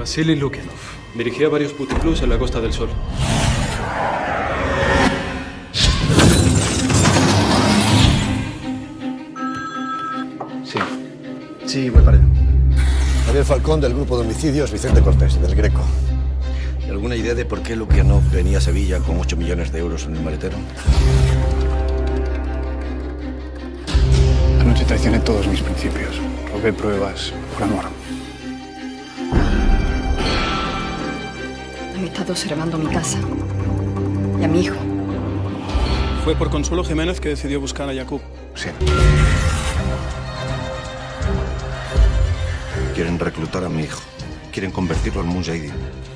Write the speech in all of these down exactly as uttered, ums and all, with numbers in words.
Vasily Lukianov. Dirigía varios puticlubs en la Costa del Sol. Sí. Sí, voy para allá. Javier Falcón, del grupo de homicidios Vicente Cortés, del Greco. ¿Y alguna idea de por qué Lukianov venía a Sevilla con ocho millones de euros en el maletero? Anoche traicioné todos mis principios. Robé pruebas por amor. Han estado observando mi casa y a mi hijo. Fue por Consuelo Jiménez que decidió buscar a Yakub. Sí. Quieren reclutar a mi hijo. Quieren convertirlo en mujahideen.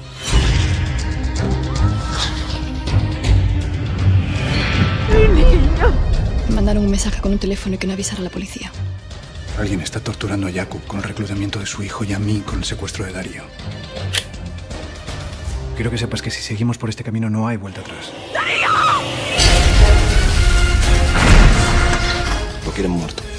Me mandaron un mensaje con un teléfono y que no avisara a la policía. Alguien está torturando a Jakub con el reclutamiento de su hijo y a mí con el secuestro de Darío. Quiero que sepas que si seguimos por este camino no hay vuelta atrás. Lo quieren muerto.